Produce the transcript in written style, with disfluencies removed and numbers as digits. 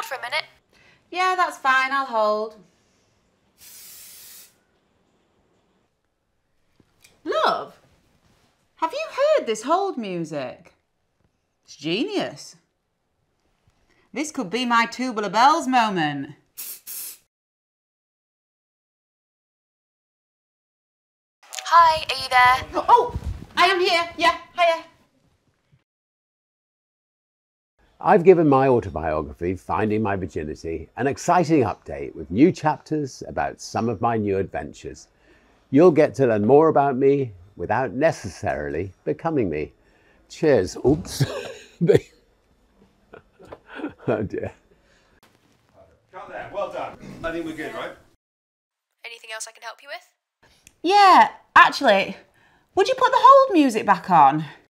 for a minute? Yeah, that's fine, I'll hold. Love, have you heard this hold music? It's genius. This could be my Tubular Bells moment. Hi, are you there? Oh, I am here. Yeah, hiya. I've given my autobiography, Finding My Virginity, an exciting update with new chapters about some of my new adventures. You'll get to learn more about me without necessarily becoming me. Cheers. Oops. Oh dear. Cut there. Well done. I think we're good, right? Anything else I can help you with? Yeah, actually, would you put the hold music back on?